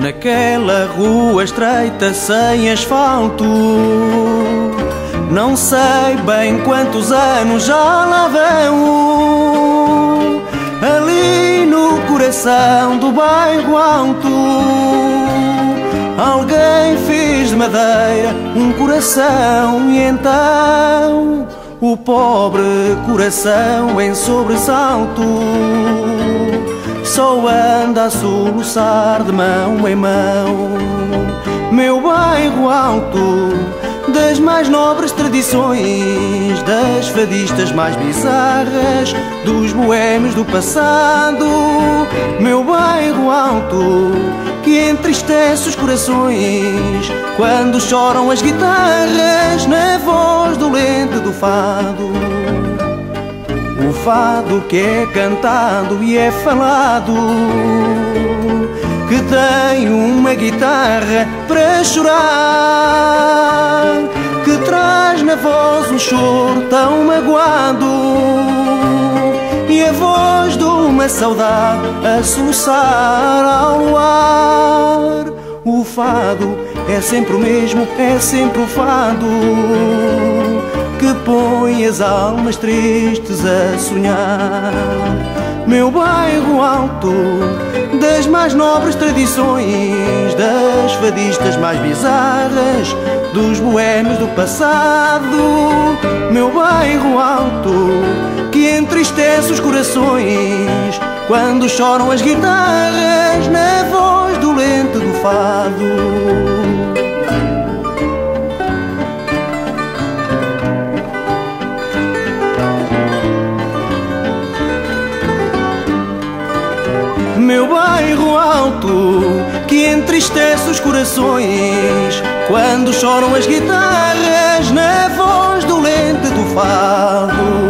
naquela rua estreita sem asfalto. Não sei bem quantos anos já lá vão, ali no coração do bairro alto. Alguém fez de madeira um coração e então o pobre coração em sobressalto só anda a soluçar de mão em mão. Meu bairro alto, das mais nobres tradições, das fadistas mais bizarras, dos boêmios do passado. Meu bairro alto, que entristece os corações quando choram as guitarras na voz dolente do fado. O fado que é cantado e é falado, que tem uma guitarra para chorar, que traz na voz um choro tão magoado e a voz de uma saudade a soluçar ao luar. O fado é sempre o mesmo, é sempre o fado que põe as almas tristes a sonhar. Meu bairro alto, das mais nobres tradições, das fadistas mais bizarras, dos boêmios do passado. Meu bairro alto, que entristece os corações quando choram as guitarras na voz dolente do fado. Meu bairro alto, que entristece os corações quando choram as guitarras na voz dolente do fado.